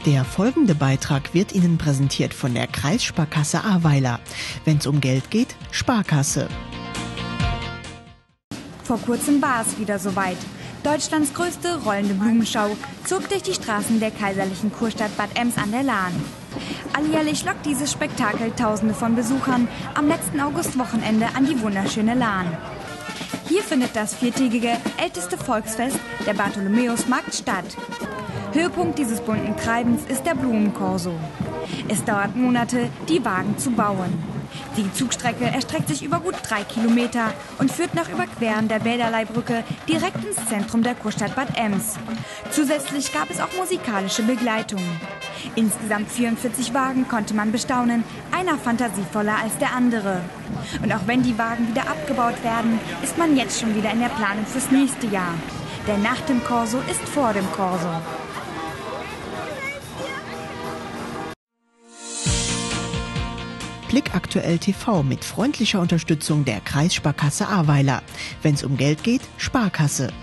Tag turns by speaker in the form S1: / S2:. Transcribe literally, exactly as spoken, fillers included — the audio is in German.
S1: Der folgende Beitrag wird Ihnen präsentiert von der Kreissparkasse Ahrweiler. Wenn es um Geld geht, Sparkasse.
S2: Vor kurzem war es wieder soweit. Deutschlands größte rollende Blumenschau zog durch die Straßen der kaiserlichen Kurstadt Bad Ems an der Lahn. Alljährlich lockt dieses Spektakel Tausende von Besuchern am letzten Augustwochenende an die wunderschöne Lahn. Hier findet das viertägige älteste Volksfest, der Bartholomäusmarkt, statt. Höhepunkt dieses bunten Treibens ist der Blumenkorso. Es dauert Monate, die Wagen zu bauen. Die Zugstrecke erstreckt sich über gut drei Kilometer und führt nach Überqueren der Bäderleibrücke direkt ins Zentrum der Kurstadt Bad Ems. Zusätzlich gab es auch musikalische Begleitung. Insgesamt vierundvierzig Wagen konnte man bestaunen, einer fantasievoller als der andere. Und auch wenn die Wagen wieder abgebaut werden, ist man jetzt schon wieder in der Planung fürs nächste Jahr. Denn nach dem Korso ist vor dem Korso.
S1: Blick aktuell T V mit freundlicher Unterstützung der Kreissparkasse Ahrweiler. Wenn es um Geld geht, Sparkasse.